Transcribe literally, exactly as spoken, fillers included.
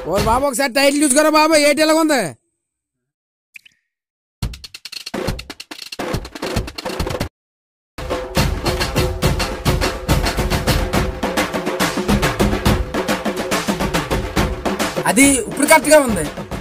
ఓ బాబు ఒకసారి టైటిల్ చూసుకోరా బాబు, ఏటి ఎలాగ ఉంది? అది ఇప్పుడు కరెక్ట్ గా ఉంది.